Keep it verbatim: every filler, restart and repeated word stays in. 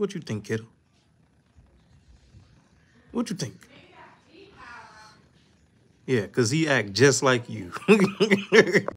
What you think, kiddo? What you think? Yeah, because he act just like you.